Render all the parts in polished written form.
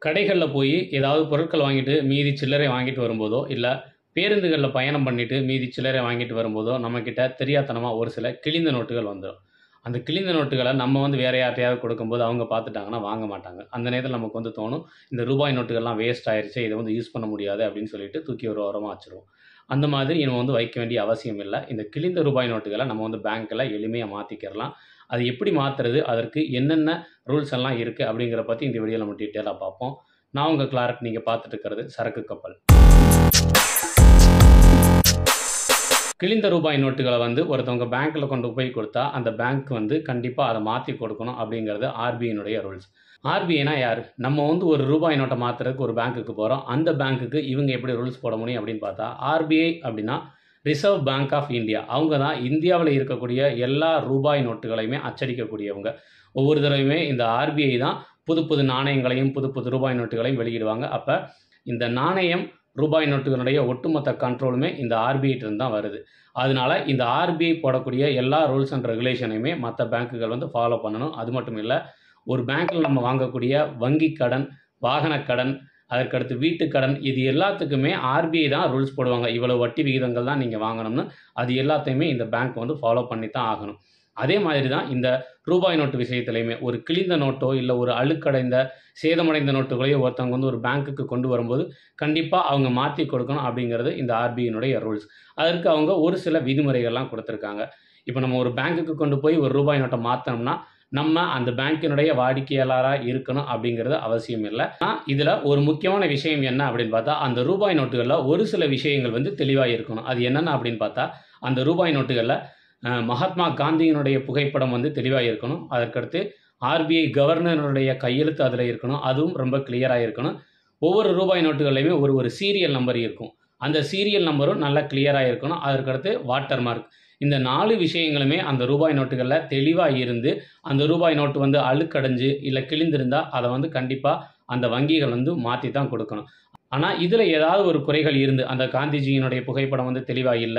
கடைகள்ல போய் ஏதாவது பொருட்கள் வாங்கிட்டு மீதி சில்லறை வாங்கிட்டு வரும்போதோ, இல்ல பேருந்துகள்ல பயணம் பண்ணிட்டு மீதி சில்லறை வாங்கிட்டு வரும்போதோ, நம்மகிட்ட தெரியாத்தனமா ஒரு சில கிழிந்த நோட்டுகள் வந்துரும். அந்த கிழிந்த நோட்டுகள நம்ம வேற யார்ட்டயாவது கொடுக்கும்போது அவங்க பார்த்துட்டாங்கன்னா வாங்க மாட்டாங்க. அந்த நேரத்தில நமக்கு தோணும், இந்த ரூபாய் நோட்டுகள்லாம் வேஸ்ட் ஆயிருச்சே, இத யூஸ் பண்ண முடியாது அப்படின்னு சொல்லிட்டு தூக்கி ஒரு ஓரமா வச்சுருவோம். அந்த மாதிரி நம்ம வைக்க வேண்டிய அவசியம் இல்ல. இந்த கிழிந்த ரூபாய் நோட்டுகள நம்ம பேங்க்ல எளிமையா மாத்திக்கிறலாம். அது எப்படி மாத்துறது? அதற்கு என்னென்ன ரூல்ஸ் எல்லாம் இருக்கு? அப்படிங்கிறத பத்தி இந்த வீடியோல நம்ம டீட்டெயிலா பார்ப்போம். நான் உங்க கிளாரக். நீங்க பார்த்துட்டு இருக்கிறது சரக்கு கப்பல். கிழிந்த ரூபாய் நோட்டுகள ஒருத்தவங்க பேங்க்ல கொண்டு போய் கொடுத்தா, அந்த பேங்க் கண்டிப்பா அத மாத்தி கொடுக்கணும் அப்படிங்கிறது ஆர்பிஐனுடைய ரூல்ஸ். ஆர்பிஐனா யாரு? நம்ம ஒரு ரூபாய் நோட்ட மாத்துறதுக்கு ஒரு பேங்க்குக்கு போறோம். அந்த பேங்க்குக்கு இவங்க எப்படி ரூல்ஸ் போட முடியும் அப்படின்னு பார்த்தா, ஆர்பிஐ அப்படின்னா ரிசர்வ் பேங்க் ஆஃப் இந்தியா. அவங்க தான் இந்தியாவுல இருக்கக்கூடிய எல்லா ரூபாய் நோட்டுகளையுமே அச்சடிக்கக்கூடியவங்க. ஒவ்வொரு தடவையுமே இந்த ஆர்பிஐ தான் புது புது நாணயங்களையும், புது புது ரூபாய் நோட்டுகளையும் வெளியிடுவாங்க. அப்ப இந்த நாணயம், ரூபாய் நோட்டுகளுடைய ஒட்டுமொத்த கண்ட்ரோலுமே இந்த ஆர்பிஐட்ட இருந்து தான் வருது. அதனால இந்த ஆர்பிஐ போடக்கூடிய எல்லா ரூல்ஸ் அண்ட் ரெகுலேஷனையுமே மத்த பேங்க்குகள் ஃபாலோ பண்ணணும். அது மட்டும் இல்ல, ஒரு பேங்க்ல நம்ம வாங்கக்கூடிய வங்கி கடன், வாகன கடன், அதற்கடுத்து வீட்டு கடன், இது எல்லாத்துக்குமே ஆர்பிஐ தான் ரூல்ஸ் போடுவாங்க. இவ்வளவு வட்டி விகிதங்கள் தான் நீங்க வாங்கணும்னு. அது எல்லாத்தையுமே இந்த பேங்க் ஃபாலோ பண்ணி தான் ஆகணும். அதே மாதிரி தான் இந்த ரூபாய் நோட்டு விஷயத்திலயுமே ஒரு கிழிந்த நோட்டோ, இல்ல ஒரு அழுக்கடைந்த, சேதமடைந்த நோட்டுகளையோ ஒருத்தவங்க ஒரு பேங்க்குக்கு கொண்டு வரும்போது, கண்டிப்பா அவங்க மாத்தி கொடுக்கணும் அப்படிங்கிறது இந்த ஆர்பிஐனுடைய ரூல்ஸ். அதற்கு அவங்க ஒரு சில விதிமுறைகள்லாம் குடுத்திருக்காங்க. இப்ப நம்ம ஒரு பேங்க்குக்கு கொண்டு போய் ஒரு ரூபாய் நோட்ட மாத்தணும்னா, நம்ம அந்த பேங்கினுடைய வாடிக்கையாளரா இருக்கணும் அப்படிங்கிறது அவசியம் இல்ல. இதுல ஒரு முக்கியமான விஷயம் என்ன அப்படின்னு பார்த்தா, அந்த ரூபாய் நோட்டுகள்ல ஒரு சில விஷயங்கள் தெளிவா இருக்கணும். அது என்னென்ன அப்படின்னு பார்த்தா, அந்த ரூபாய் நோட்டுகள்ல மகாத்மா காந்தியினுடைய புகைப்படம் தெளிவா இருக்கணும். அதற்கடுத்து ஆர்பிஐ கவர்னருடைய கையெழுத்து அதில இருக்கணும். அதுவும் ரொம்ப கிளியரா இருக்கணும். ஒவ்வொரு ரூபாய் நோட்டுகள்லயுமே ஒரு சீரியல் நம்பர் இருக்கும். அந்த சீரியல் நம்பரும் நல்லா கிளியரா இருக்கணும். அதற்கடுத்து வாட்டர் மார்க். இந்த 4 விஷயங்களுமே அந்த ரூபாய் நோட்டுகள்ல தெளிவா இருந்து, அந்த ரூபாய் நோட்டு அழுக்கடைஞ்சு, இல்ல கிழிந்திருந்தா அத கண்டிப்பா அந்த வங்கிகள் மாத்தி தான் கொடுக்கணும். ஆனா, இதுல ஏதாவது ஒரு குறைகள் இருந்து, அந்த காந்திஜியினுடைய புகைப்படம் தெளிவா இல்ல,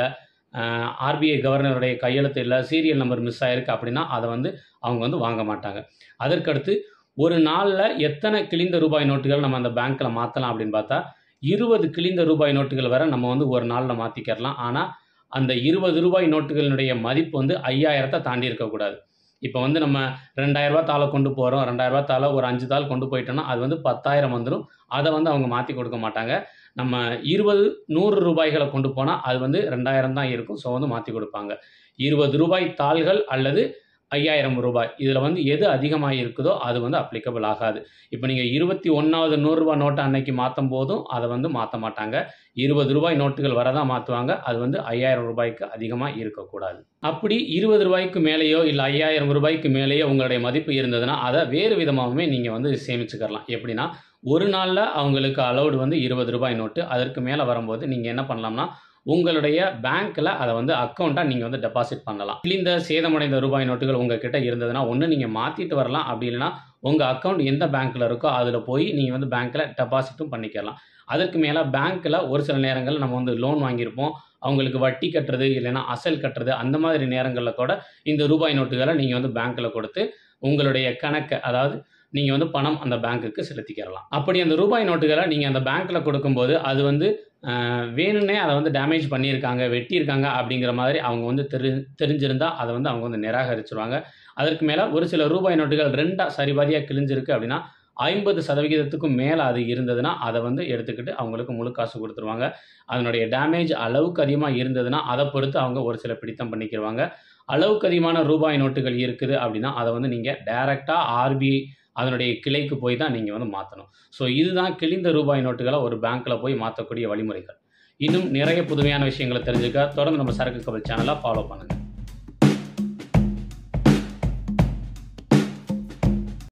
ஆர்பிஐ கவர்னருடைய கையெழுத்து இல்ல, சீரியல் நம்பர் மிஸ் ஆயிருக்கு அப்படின்னா, அத அவங்க வாங்க மாட்டாங்க. அதற்கடுத்து ஒரு நாள்ல எத்தனை கிழிந்த ரூபாய் நோட்டுகள் நம்ம அந்த பேங்க்ல மாத்தலாம் அப்படின்னு பார்த்தா, 20 கிழிந்த ரூபாய் நோட்டுகள் வரை நம்ம ஒரு நாள்ல மாத்திக்கிறலாம். ஆனா, அந்த 20 ரூபாய் நோட்டுகளினுடைய மதிப்பு 5000 தாண்டி இருக்கக்கூடாது. இப்ப நம்ம ரூ. 2000 தாள கொண்டு போறோம். ரூ. 2000 தாள ஒரு 5 தாள் கொண்டு போயிட்டோம்னா, அது 10,000 வந்துரும். அத அவங்க மாத்தி கொடுக்க மாட்டாங்க. நம்ம 20, 100 ரூபாய்கள கொண்டு போனா, அது 2000 தான் இருக்கும். ஸோ மாத்தி கொடுப்பாங்க. ரூ. 20 தாள்கள் அல்லது ரூ. 5000 இதுல எது அதிகமா இருக்குதோ, அது அப்ளிகபிள் ஆகாது. இப்ப நீங்க 21வது ரூ. 100 நோட்ட அன்னைக்கு மாத்தும்போதும், அத மாத்த மாட்டாங்க. ரூ. 20 நோட்டுகள் வர தான் மாத்துவாங்க. அது ரூ. 5000க்கு அதிகமா இருக்கக்கூடாது. அப்படி ரூ. 20க்கு மேலேயோ, இல்ல ரூ. 5000க்கு மேலேயோ உங்களுடைய மதிப்பு இருந்ததுன்னா, அத வேறு விதமாவுமே நீங்க சேமிச்சுக்கலாம். எப்படின்னா, ஒரு நாள்ல அவங்களுக்கு அலவுட் ரூ. 20 நோட்டு. அதற்கு மேல வரும்போது நீங்க என்ன பண்ணலாம்னா, உங்களுடைய பேங்க்ல அத அக்கவுண்டா நீங்க டெபாசிட் பண்ணலாம். கிழிந்த, சேதமடைந்த ரூபாய் நோட்டுகள் உங்ககிட்ட இருந்ததுன்னா, ஒண்ணு நீங்க மாத்திட்டு வரலாம். அப்படி இல்லன்னா, உங்க அக்கவுண்ட் எந்த பேங்க்ல இருக்கோ அதுல போய் நீங்க பேங்க்ல டெபாசிட்டும் பண்ணிக்கலாம். அதற்கு மேல பேங்க்ல ஒரு சில நேரங்கள்ல நம்ம லோன் வாங்கியிருப்போம். அவங்களுக்கு வட்டி கட்டுறது, இல்லன்னா அசல் கட்டுறது, அந்த மாதிரி நேரங்கள்ல கூட இந்த ரூபாய் நோட்டுகள நீங்க பேங்க்ல கொடுத்து உங்களுடைய கணக்க, அதாவது நீங்க பணம் அந்த பேங்க்குக்கு செலுத்திக்கிறலாம். அப்படி அந்த ரூபாய் நோட்டுகள நீங்க அந்த பேங்க்ல கொடுக்கும்போது, அது வேணும்னே அத டேமேஜ் பண்ணியிருக்காங்க, வெட்டியிருக்காங்க அப்படிங்கிற மாதிரி அவங்க தெரிஞ்சிருந்தா, அத அவங்க நிராகரிச்சுருவாங்க. அதற்கு மேல ஒரு சில ரூபாய் நோட்டுகள் 2ஆ சரிபாதியா கிழிஞ்சிருக்கு அப்படின்னா, 50% மேல அது இருந்ததுன்னா, அத எடுத்துக்கிட்டு அவங்களுக்கு முழு காசு குடுத்துருவாங்க. அதனுடைய டேமேஜ் அளவுக்கு அதிகமா இருந்ததுன்னா, அத பொறுத்து அவங்க ஒரு சில பிடித்தம் பண்ணிக்கிருவாங்க. அளவுக்கு அதிகமான ரூபாய் நோட்டுகள் இருக்குது அப்படின்னா, அத நீங்க டைரக்ட்டா ஆர்பிஐ அதனுடைய கிளைக்கு போய் தான் நீங்க மாத்தணும். ஸோ இதுதான் கிழிந்த ரூபாய் நோட்டுகள ஒரு பேங்க்ல போய் மாத்தக்கூடிய வழிமுறைகள். இன்னும் நிறைய புதுமையான விஷயங்கள தெரிஞ்சுக்க தொடர்ந்து நம்ம சரக்கு கப்பல் சேனல ஃபாலோ பண்ணுங்க.